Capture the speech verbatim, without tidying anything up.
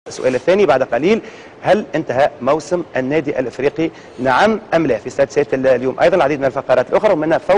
السؤال الثاني بعد قليل: هل انتهى موسم النادي الافريقي؟ نعم ام لا؟ في استاد سيادة اليوم ايضا العديد من الفقرات الاخرى ومنها